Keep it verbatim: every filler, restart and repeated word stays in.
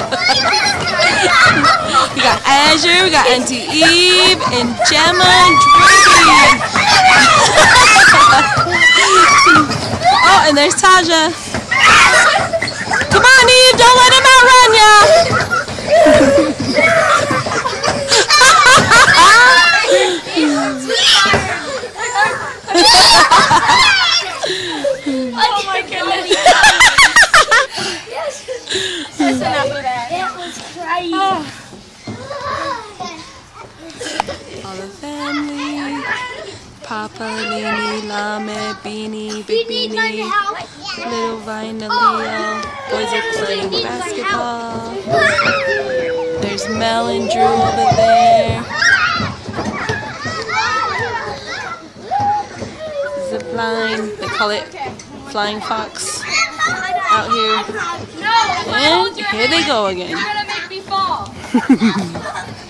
We got Azure, we got Auntie Eve, and Gemma and Drury. Oh, and there's Taja. Come on, Eve, don't let him outrun ya. Oh my goodness. That's enough of that. It was crazy. Oh. All the family. Papa, Nini, Lame, Beanie, Big Beanie, little Vine, and Leo. Boys are playing basketball. There's Mel and Drew over there. Zip line. They call it Flying Fox out here. And here they go again. You're gonna make me fall.